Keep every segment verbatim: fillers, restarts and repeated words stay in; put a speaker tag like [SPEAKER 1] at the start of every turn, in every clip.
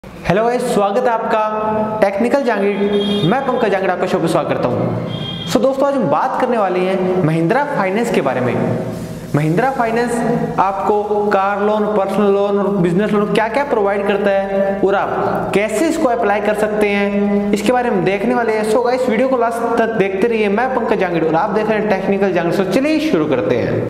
[SPEAKER 1] Hello guys, स्वागत है आपका टेक्निकल जांगीर। मैं पंकज जांगीर आपका शो पे स्वागत करता हूँ। सो दोस्तों, आज हम बात करने वाले हैं महिंद्रा फाइनेंस के बारे में। महिंद्रा फाइनेंस आपको कार लोन, पर्सनल लोन और बिजनेस लोन क्या क्या प्रोवाइड करता है और आप कैसे इसको अप्लाई कर सकते हैं, इसके बारे में देखने वाले हैं। सो गाइस, वीडियो को लास्ट तक देखते रहिए। मैं पंकज जांगीर और आप देख रहे हैं टेक्निकल जांगीर। सो चलिए शुरू करते हैं।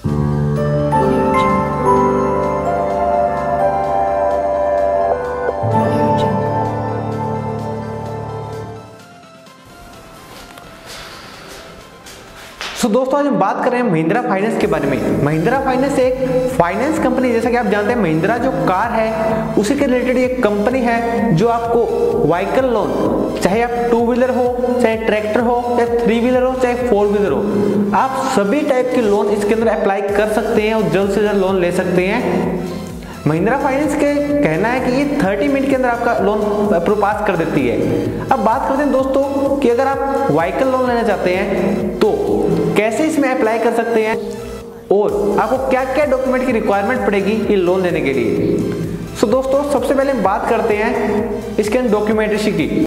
[SPEAKER 1] सो so, दोस्तों, आज हम बात कर रहे हैं महिंद्रा फाइनेंस के बारे में। महिंद्रा फाइनेंस एक फाइनेंस कंपनी, जैसा कि आप जानते हैं महिंद्रा जो कार है उसी के रिलेटेड एक कंपनी है जो आपको व्हीकल लोन, चाहे आप टू व्हीलर हो, चाहे ट्रैक्टर हो, चाहे थ्री व्हीलर हो, चाहे फोर व्हीलर हो, आप सभी टाइप के लोन इसके अंदर अप्लाई कर सकते हैं और जल्द से जल्द लोन ले सकते हैं। महिंद्रा फाइनेंस के कहना है कि ये तीस मिनट के अंदर आपका लोन अप्रूव पास कर देती है। अब बात करते हैं दोस्तों कि अगर आप व्हीकल लोन लेना चाहते हैं तो कैसे इसमें अप्लाई कर सकते हैं और आपको क्या क्या डॉक्यूमेंट की रिक्वायरमेंट पड़ेगी ये लोन लेने के लिए। सो दोस्तों, सबसे पहले हम बात करते हैं इसके अंदर डॉक्यूमेंटेशन की।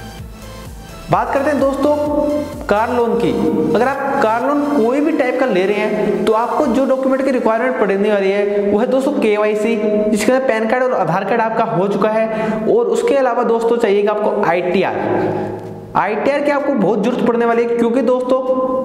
[SPEAKER 1] बात करते हैं दोस्तों कार लोन की। अगर आप कार लोन कोई भी टाइप का ले रहे हैं तो आपको जो डॉक्यूमेंट की रिक्वायरमेंट पड़ने वाली है वो है दोस्तों केवाईसी, जिसके अंदर पैन कार्ड और आधार कार्ड आपका हो चुका है। और उसके अलावा दोस्तों चाहिएगा आपको आईटीआर। आईटीआर की आपको बहुत जरूरत पड़ने वाली है, क्योंकि दोस्तों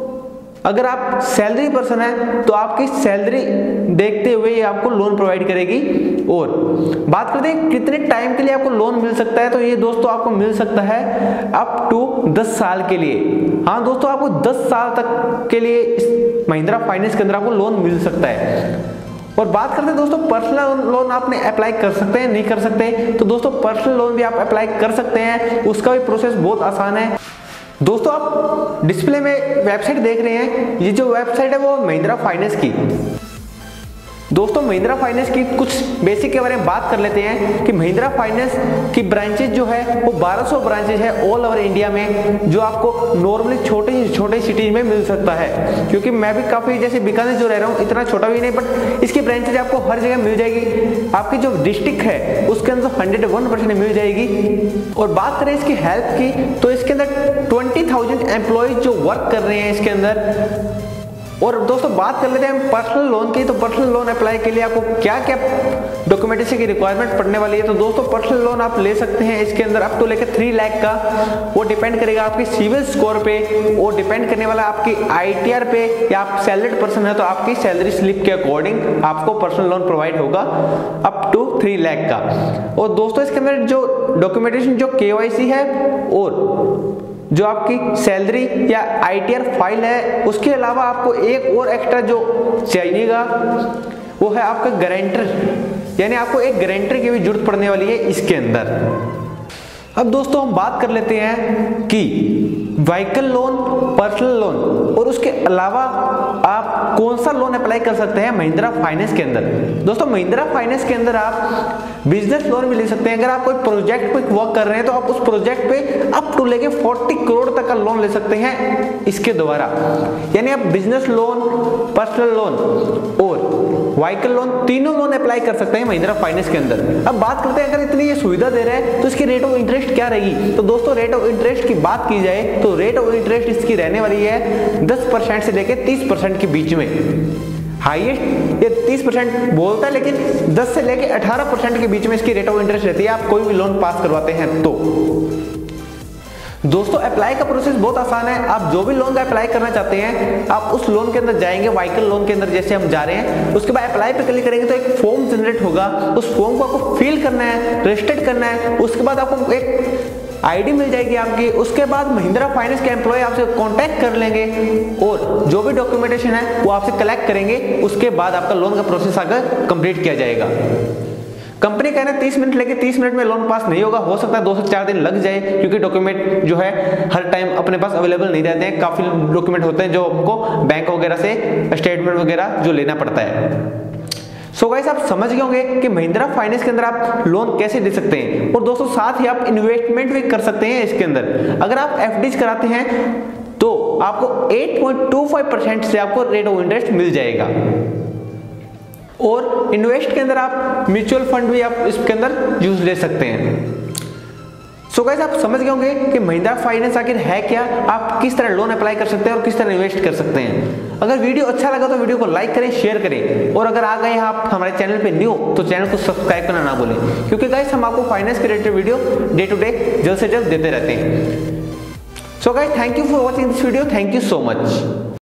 [SPEAKER 1] अगर आप सैलरी पर्सन है तो आपकी सैलरी देखते हुए ये आपको लोन प्रोवाइड करेगी। और बात करते हैं कितने टाइम के लिए आपको लोन मिल सकता है, तो ये दोस्तों आपको मिल सकता है अप टू दस साल के लिए। हाँ दोस्तों, आपको दस साल तक के लिए इस महिंद्रा फाइनेंस के अंदर आपको लोन मिल सकता है। और बात करते हैं दोस्तों पर्सनल लोन आपने अप्लाई कर सकते हैं, नहीं कर सकते, तो दोस्तों पर्सनल लोन भी आप अप्लाई कर सकते हैं। उसका भी प्रोसेस बहुत आसान है। दोस्तों, आप डिस्प्ले में वेबसाइट देख रहे हैं, ये जो वेबसाइट है वो महिंद्रा फाइनेंस की। दोस्तों, महिंद्रा फाइनेंस की कुछ बेसिक के बारे में बात कर लेते हैं कि महिंद्रा फाइनेंस की ब्रांचेज जो है वो बारह सौ ब्रांचेज है ऑल ओवर इंडिया में, जो आपको नॉर्मली छोटे छोटे सिटीज में मिल सकता है। क्योंकि मैं भी काफ़ी, जैसे बीकानेर जो रह रहा हूँ, इतना छोटा भी नहीं, बट इसकी ब्रांचेज आपको हर जगह मिल जाएगी। आपकी जो डिस्ट्रिक्ट है उसके अंदर हंड्रेड वन परसेंट मिल जाएगी। और बात करें इसकी हेल्प की, तो इसके अंदर ट्वेंटी थाउजेंड एम्प्लॉयज जो वर्क कर रहे हैं इसके अंदर। और दोस्तों बात कर लेते हैं हम पर्सनल लोन की। तो पर्सनल लोन अप्लाई के लिए आपको क्या क्या डॉक्यूमेंटेशन की रिक्वायरमेंट पड़ने वाली है, तो दोस्तों पर्सनल लोन आप ले सकते हैं इसके अंदर अप टू लेकर थ्री लाख का। वो डिपेंड करेगा आपकी सिविल स्कोर पे, वो डिपेंड करने वाला आपकी आईटीआर पे, या आप सैलरीड पर्सन है तो आपकी सैलरी स्लिप के अकॉर्डिंग आपको पर्सनल लोन प्रोवाइड होगा अप टू थ्री लाख का। और दोस्तों इसके अंदर जो डॉक्यूमेंटेशन, जो केवाईसी है और जो आपकी सैलरी या आईटीआर फाइल है, उसके अलावा आपको एक और एक्स्ट्रा जो चाहिएगा वो है आपका गारंटर, यानी आपको एक गारंटर की भी जरूरत पड़ने वाली है इसके अंदर। अब दोस्तों हम बात कर लेते हैं कि व्हीकल लोन, पर्सनल लोन और उसके अलावा आप कौन सा लोन अप्लाई कर सकते हैं महिंद्रा फाइनेंस के अंदर। दोस्तों महिंद्रा फाइनेंस के अंदर आप बिजनेस लोन भी ले सकते हैं। अगर आप कोई प्रोजेक्ट पे वर्क कर रहे हैं तो आप उस प्रोजेक्ट पे अप टू लेके चालीस करोड़ तक का लोन ले सकते हैं इसके द्वारा। यानी आप बिजनेस लोन, पर्सनल लोन और व्हीकल लोन तीनों लोन अप्लाई कर सकते हैं महिंद्रा फाइनेंस के अंदर। अब बात करते हैं अगर इतनी ये सुविधा दे रहे हैं तो इसकी रेट ऑफ इंटरेस्ट क्या रहेगी। तो दोस्तों रेट ऑफ इंटरेस्ट की बात की जाए तो रेट ऑफ इंटरेस्ट इसकी रहने वाली है दस परसेंट से लेकर तीस परसेंट के बीच में। हाईएस्ट ये तीस परसेंट बोलता है, लेकिन दस से लेकर अठारह परसेंट के बीच में इसकी रेट ऑफ इंटरेस्ट रहती है, आप कोई भी लोन पास करवाते हैं तो। दोस्तों अप्लाई का प्रोसेस बहुत आसान है। आप जो भी लोन का अप्लाई करना चाहते हैं आप उस लोन के अंदर जाएंगे, व्हीकल लोन के अंदर जैसे हम जा रहे हैं, उसके बाद अप्लाई पे क्लिक करेंगे तो एक फॉर्म जनरेट होगा। उस फॉर्म को आपको फिल करना है, रजिस्टर्ड करना है। उसके बाद आपको एक आईडी मिल जाएगी आपकी। उसके बाद महिंद्रा फाइनेंस के एम्प्लॉय आपसे कांटेक्ट कर लेंगे और जो भी डॉक्यूमेंटेशन है वो आपसे कलेक्ट करेंगे। उसके बाद आपका लोन का प्रोसेस आगे कंप्लीट किया जाएगा। कंपनी कहना है तीस मिनट लेके तीस मिनट में लोन पास नहीं होगा, हो सकता है दो से चार दिन लग जाए, क्योंकि डॉक्यूमेंट जो है हर टाइम अपने पास अवेलेबल नहीं रहते हैं। काफी डॉक्यूमेंट होते हैं जो आपको बैंक वगैरह से स्टेटमेंट वगैरह जो लेना पड़ता है। सो so गाइस, आप समझ गए होंगे कि महिंद्रा फाइनेंस के अंदर आप लोन कैसे दे सकते हैं। और दोस्तों साथ ही आप इन्वेस्टमेंट भी कर सकते हैं इसके अंदर। अगर आप एफडीज कराते हैं तो आपको आठ पॉइंट दो पाँच परसेंट से आपको रेट ऑफ इंटरेस्ट मिल जाएगा। और इन्वेस्ट के अंदर आप म्यूचुअल फंड भी आप इसके अंदर यूज ले सकते हैं। सो गाइस आप समझ गए होंगे कि महिंद्रा फाइनेंस आखिर है क्या, आप किस तरह लोन अप्लाई कर सकते हैं और किस तरह इन्वेस्ट कर सकते हैं। अगर वीडियो अच्छा लगा तो वीडियो को लाइक करें, शेयर करें, और अगर आ गए हैं आप हमारे चैनल पे न्यू तो चैनल को सब्सक्राइब करना ना भूलें, क्योंकि गाइस हम आपको फाइनेंस के related video day to day जल्द से जल्द देते रहते हैं। So guys thank you for watching this video, thank you so much.